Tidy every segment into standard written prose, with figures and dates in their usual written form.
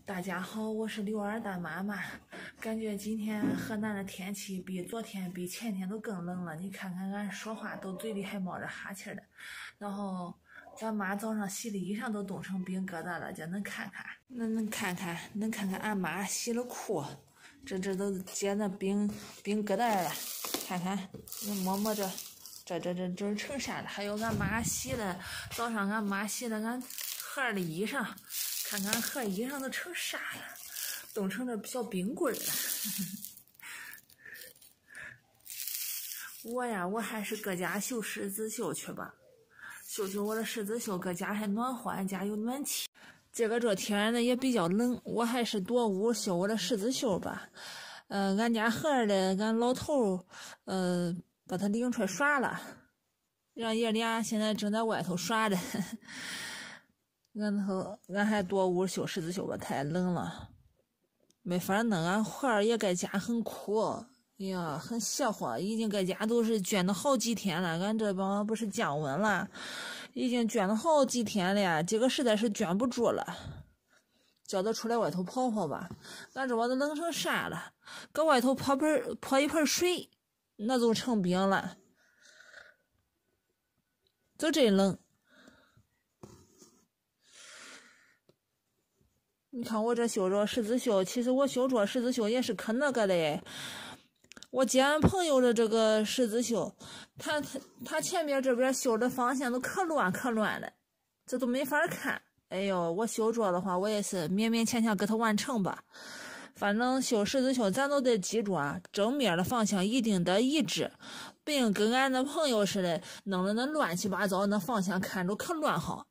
大家好，我是刘二蛋妈妈。感觉今天河南的天气比昨天、比前天都更冷了。你看看，俺说话都嘴里还冒着哈气的。然后咱妈早上洗的衣裳都冻成冰疙瘩了，就能看看，能看看俺妈洗了裤，这都结那冰疙瘩了。看看，你摸摸这成啥了？还有俺妈洗的，早上俺妈洗的俺盒的衣裳。看看盒衣裳都成啥了，冻成这小冰棍了。我还是搁家绣十字绣去吧，绣我的十字绣，搁家还暖和，俺家有暖气。这天呢也比较冷，我还是躲屋绣我的十字绣吧。俺家盒的俺老头把他领出来耍了，让爷俩现在正在外头耍着。俺还躲屋绣十字绣吧，太冷了，没法弄。俺孩儿也在家很苦，哎呀，很邪乎，已经在家都是捐了好几天了。俺这帮不是降温了，已经捐了好几天了，这个实在是捐不住了，叫他出来外头跑跑吧。俺这帮都冷成啥了，搁外头泼一盆水，那就成冰了，就真冷。你看我这绣着十字绣，其实我绣着十字绣也是可那个的。我接俺朋友的这个十字绣，他前边这边绣的方向都可乱了，这都没法看。哎呦，我绣着的话，我也是勉勉强强给他完成吧。反正绣十字绣，咱都得记住啊，正面的方向一定得一致，不用跟俺的朋友似的弄得那乱七八糟，那方向看着可乱好。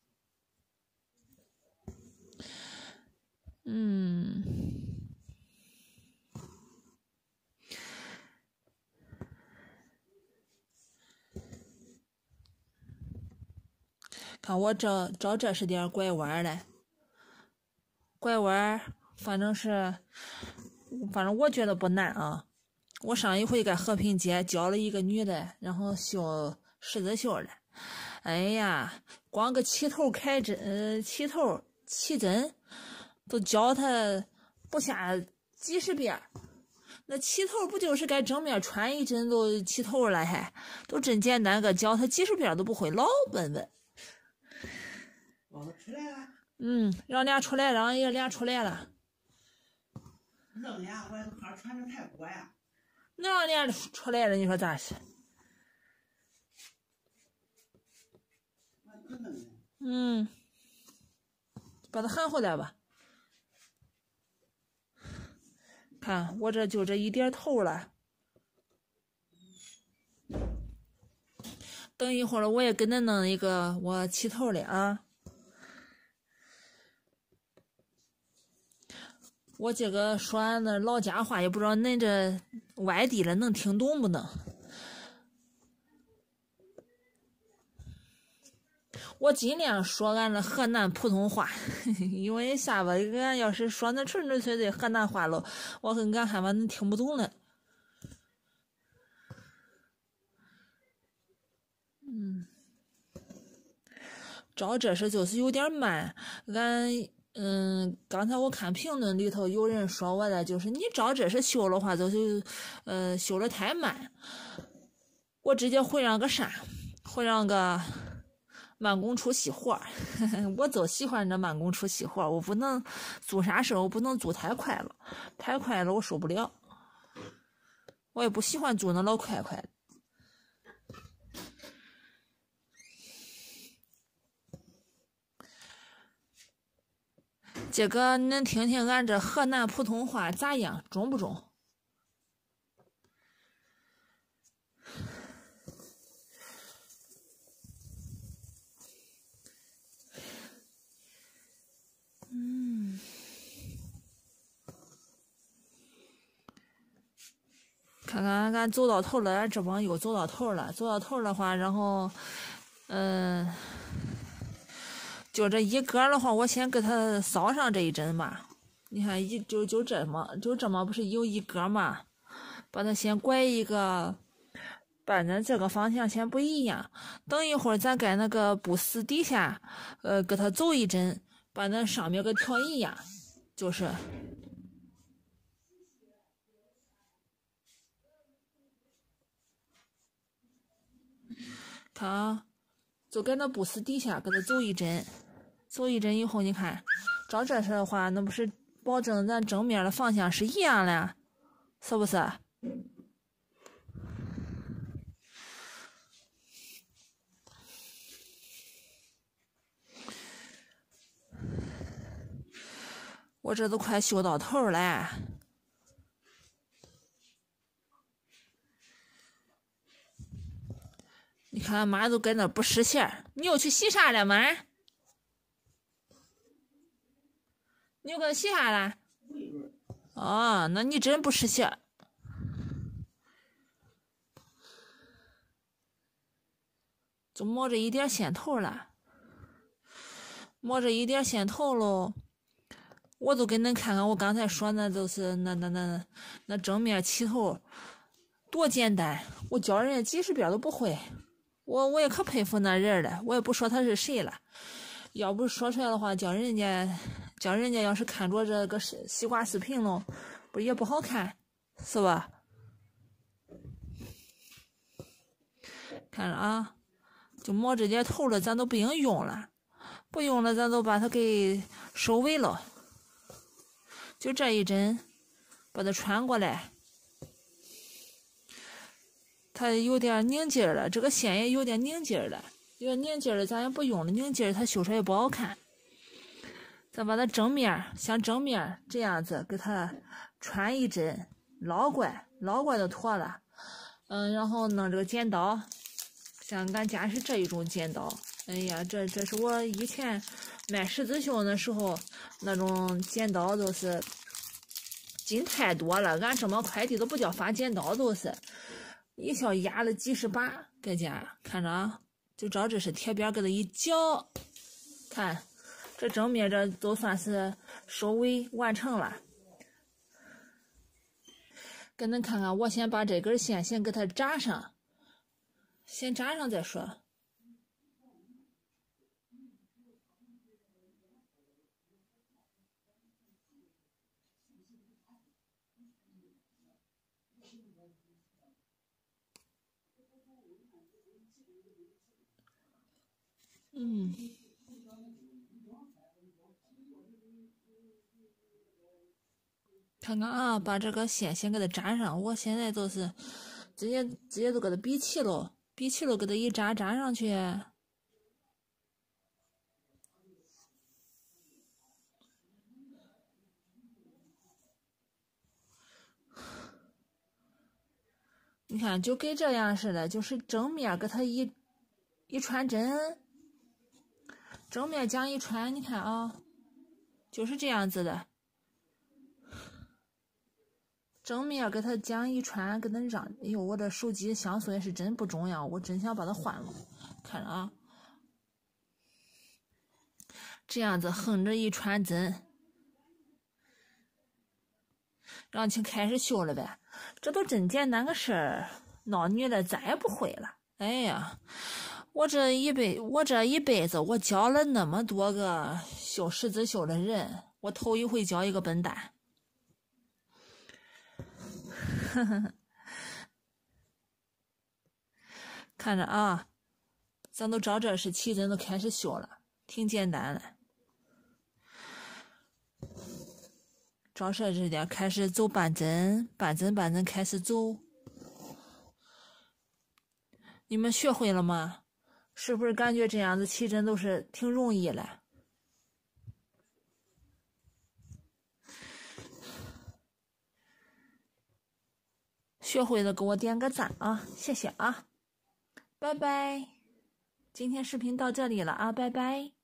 看我这是点拐弯嘞，拐弯，反正我觉得不难啊。我上一回在和平街教了一个女的，然后绣十字绣的，哎呀，光个起头起针都教她不下几十遍。那起头不就是该正面穿一针都起头了，还都真简单，个教她几十遍都不会，老笨。 出来了。 让俩出来，让爷俩出来了。 冷呀，外头还穿着太裹呀。 那让俩出来了，你说咋是？把他喊回来吧。看我这就这一点头了。等一会儿我也跟他弄一个我起头的啊。我这个说俺那老家话也不知道恁这外地的能听懂不能？我尽量说俺的河南普通话，因为啥吧？俺要是说那纯粹的河南话了，我跟俺害怕恁听不懂了。照这是就是有点慢，刚才我看评论里头有人说我的，就是你照这是绣的话，就是绣的太慢。我直接回让个啥？回让个慢工出细活。我就喜欢这慢工出细活，我不能做啥事我不能做太快了，太快了我受不了。我也不喜欢做那老快的。这个你能听听俺这河南普通话咋样？中不中？看看俺走到头了，俺这帮又走到头了。走到头的话，然后就这一格的话，我先给它扫上这一针吧。你看，就这么，不是有一格嘛？把它先拐一个，把咱这个方向先不一样。等一会儿咱在那个布丝底下，给它走一针，把那上面给调一样。 就是看啊，就搁那布丝底下给它走一针，走一针以后，你看照这式的话，那不是保证咱正面的方向是一样的，是不是？我这都快修到头了。你看妈都搁那不识线，你又去洗啥了妈？你又给它洗啥了？哦，那你真不识线。就摸着一点线头了，摸着一点线头喽。我都给恁看看，我刚才说那都是那正面起头多简单，我教人家几十遍都不会。我也可佩服那人了，我也不说他是谁了。要不说出来的话，叫人家要是看着这个西瓜视频喽，不也不好看，是吧？看着啊，就摸这点头了，咱都不用了，不用了，咱都把它给收尾了。就这一针，把它穿过来。它有点拧劲了，这个线也有点拧劲了，有点拧劲了，咱也不用了，拧劲它修出来也不好看。咱把它正面像正面这样子给它穿一针，捞过就妥了。然后弄这个剪刀，像俺家是这一种剪刀。哎呀，这是我以前卖十字绣的时候那种剪刀，都是筋太多了，俺这么快递都不叫发剪刀，都是。一下压了几十把，搁家看着啊，就照这是铁边给它一绞，看这正面这都算是收尾完成了。给恁看看，我先把这根线先给它扎上，先扎上再说。看看啊，把这个线先给它扎上。我现在都是直接都给它比齐了，给它一扎上去。你看，就跟这样似的，就是正面给它一穿针，正面将一穿，你看啊，就是这样子的。正面给它将一穿，给恁让，哎呦，我这手机像素也是真不重要，我真想把它换了。看着啊，这样子横着一穿针，然后就开始绣了呗。这都真简单个事儿，闹女的再也不会了。哎呀，我这一辈子我教了那么多个绣十字绣的人，我头一回教一个笨蛋。看着啊，咱都照这是起针都开始绣了，挺简单的。照这点开始走半针开始走。你们学会了吗？是不是感觉这样子起针都是挺容易的？学会了给我点个赞啊，谢谢啊，拜拜。今天视频到这里了啊，拜拜。